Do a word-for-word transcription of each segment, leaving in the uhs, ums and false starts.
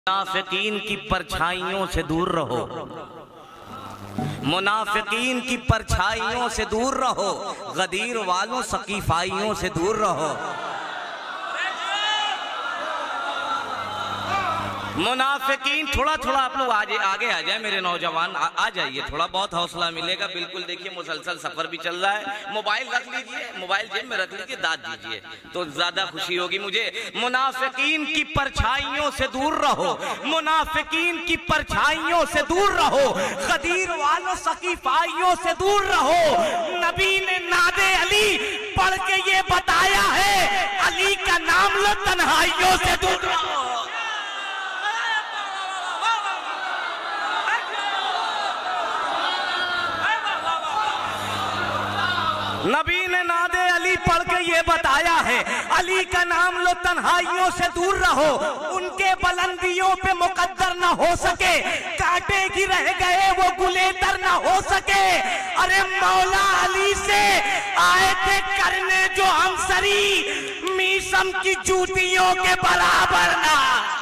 मुनाफिकीन की परछाइयों से दूर रहो, मुनाफिकीन की परछाइयों से दूर रहो, गदीर वालों सकीफाइयों से दूर रहो। मुनाफिकीन, थोड़ा थोड़ा आप लोग आगे आगे आ जाए मेरे नौजवान, आ, आ जाइए, थोड़ा बहुत हौसला मिलेगा। बिल्कुल देखिए मुसलसल सफर भी चल रहा है। मोबाइल रख लीजिए, मोबाइल जेब में रख लीजिए, दाद दीजिए तो ज्यादा खुशी होगी मुझे। मुनाफिकीन की परछाइयों से दूर रहो, मुनाफिकीन की परछाइयों से दूर रहो, गदीर वालों सकीफाइयों से दूर रहो। नबी ने नादे अली पढ़ के ये बताया है, अली का नाम लो तन्हाइयों से दूर रहो। नबी ने नादे अली पढ़ के ये बताया है, अली का नाम लो तन्हाइयों से दूर रहो। उनके बुलंदियों पे मुकद्दर न हो सके, कांटे की रह गए वो गुलेतर न हो सके। अरे मौला अली से आए थे करने जो हमसरी, मीसम की जूतियों के बराबर ना।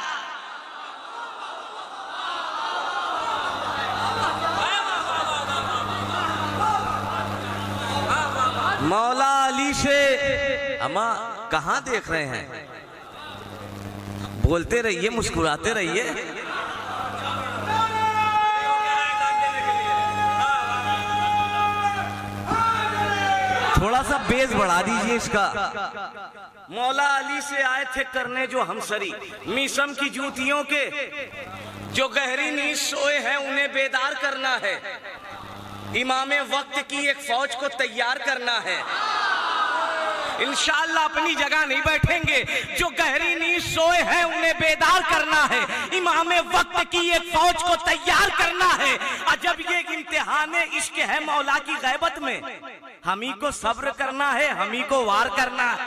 मौला अली से अम्मा कहाँ देख रहे हैं, बोलते रहिए, मुस्कुराते रहिए। थोड़ा सा बेस बढ़ा दीजिए इसका। मौला अली से आए थे करने जो हमसरी, मीसम की जूतियों के जो गहरी नींद सोए हैं उन्हें बेदार करना है। इमामे वक्त की एक फौज को तैयार करना है। इंशाअल्लाह अपनी जगह नहीं बैठेंगे, जो गहरी नींद सोए हैं उन्हें बेदार करना है। इमामे वक्त की एक फौज को तैयार करना है। अजब ये इम्तिहान इश्क है मौला की गैबत में, हम ही को सब्र करना है, हम ही को वार करना है,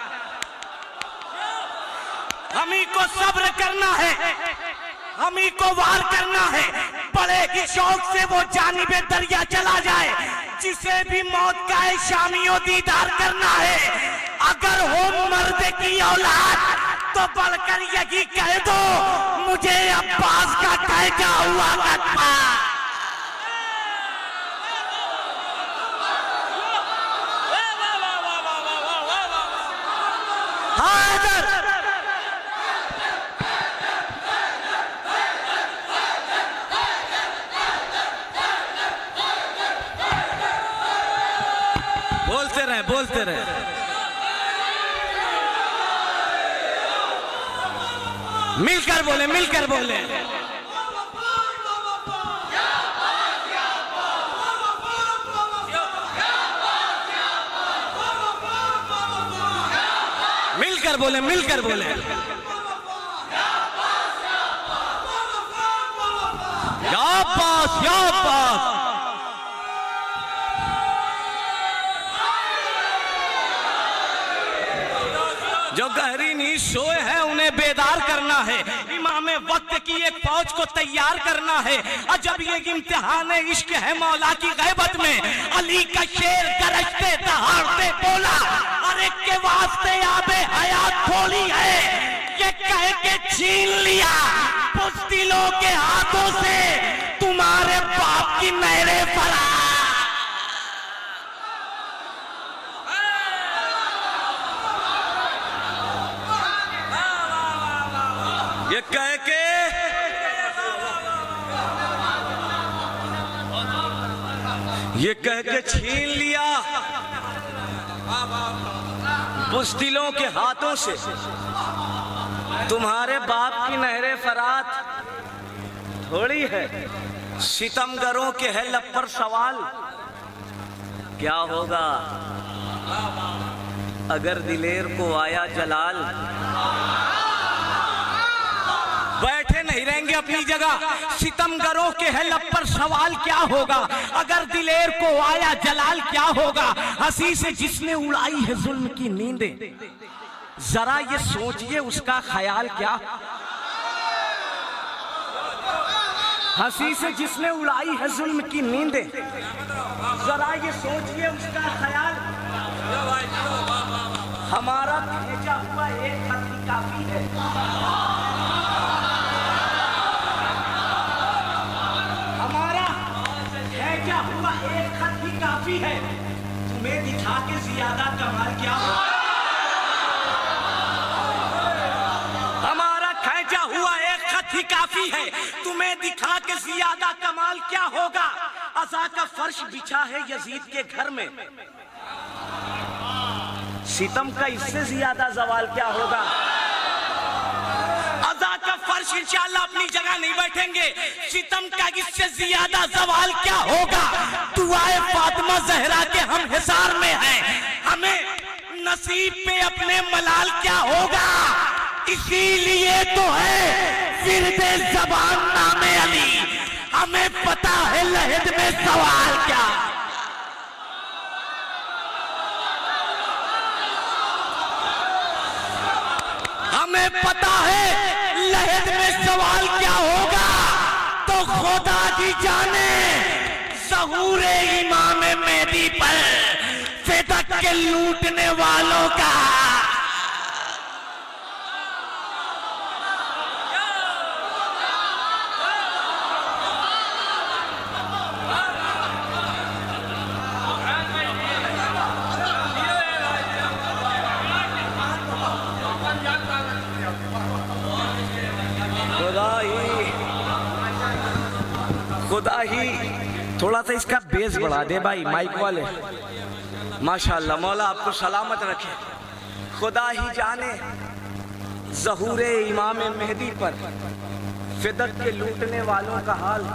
हम ही को सब्र करना है, हम ही को वार करना है। बड़े ही शौक से वो जानिबे दरिया चला जाए, जिसे भी मौत का शामियों दीदार करना है। अगर हो मर्द की औलाद तो बढ़कर यही कह दो, मुझे अब्बास का कहजा हुआ करता। हैदर बोलते रहे, बोलते रहे। मिलकर बोले, मिलकर बोले। मिलकर बोले, मिलकर बोले। या अब्बास, या अब्बास। जो गहरी नींद सोए हैं उन्हें बेदार करना है। इमामे वक्त की एक फौज को तैयार करना है। अजब ये इम्तिहान इश्क है मौला की गैबत में। अली का शेर गरजते दहाड़ते बोला, अरे के वास्ते आबे हयात थोड़ी है, ये कह के छीन लिया बुज़दिलों के हाथों से तुम्हारे बाप की नहरे फरा। ये कह के ये कह के छीन लिया बुज़दिलों के हाथों से तुम्हारे बाप की नहरे फरात थोड़ी है। सितमगरों के है लब पर सवाल, क्या होगा अगर दिलेर को आया जलाल। बैठे नहीं रहेंगे अपनी जगह, सितमगरों के है लब पर सवाल, क्या होगा अगर दिलेर को आया जलाल, क्या होगा हंसी से जिसने उड़ाई है जुल्म की नींदें, जरा ये सोचिए उसका ख्याल क्या। हंसी से जिसने उड़ाई है जुल्म की नींदें, जरा ये सोचिए उसका ख्याल। हमारा भेजा हुआ एक खत काफी है। काफी है, तुम्हें दिखा के ज्यादा कमाल क्या होगा। हमारा खैचा हुआ एक खत ही काफी है, तुम्हें दिखा के ज्यादा कमाल क्या होगा। अज़ा का फर्श बिछा है यजीद के घर में, सितम का इससे ज्यादा जवाल क्या होगा। अज़ा का फर्श इंशाअल्लाह अपनी जगह नहीं बैठेंगे, सितम का इससे ज्यादा जवाल क्या होगा। दुआए फातिमा ज़हरा के हम हिसार में हैं, हमें नसीब पे अपने मलाल क्या होगा। इसीलिए तो है फिरदे ज़बान नामे अली, हमें पता है लहद में सवाल क्या। हमें पता है लहद में सवाल क्या होगा। तो खुदा की जाने ज़हूरे इमाम मेहदी पर फिदक के लूटने वालों का। खुदा ही थोड़ा सा इसका बेस बढ़ा दे भाई माइक वाले। माशाल्लाह, मौला आपको सलामत रखे। खुदा ही जाने ज़हूरे इमाम मेहदी पर फिदक के लूटने वालों का हाल।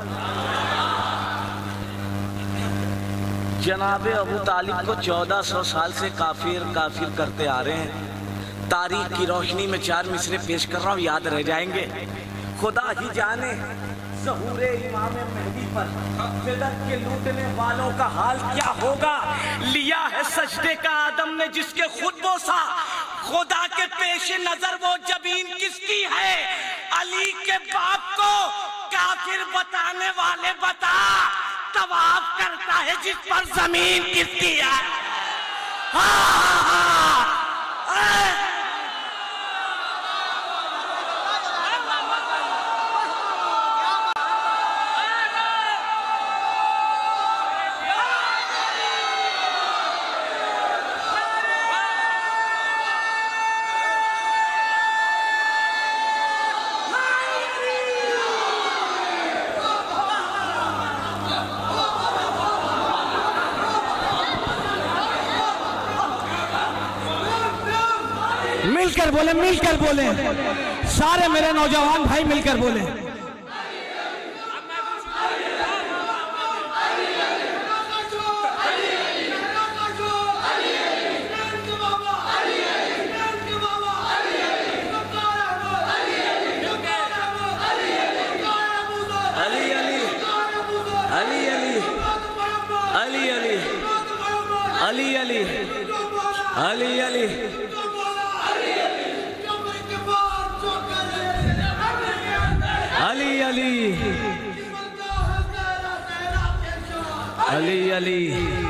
जनाबे अबू तालिब को चौदह सौ साल से काफिर काफिर करते आ रहे हैं। तारीख की रोशनी में चार मिसरे पेश कर रहा हूँ, याद रह जाएंगे। खुदा ही जाने ज़हूरे इमाम मेहदी पर फिदक के लूटने वालों का हाल क्या होगा। लिया है सजदे का आदम ने जिसके खुद बोसा, खुदा के पेश नजर वो जबीन किसकी है। अली के बाप को काफिर बताने वाले बता, तवाफ करता है जिस पर जमीन किसकी है। हाँ हाँ हाँ मिलकर बोले, मिलकर बोले, सारे मेरे नौजवान भाई मिलकर बोले। अली अली अली अली अली अली अली अली अली अली अली अली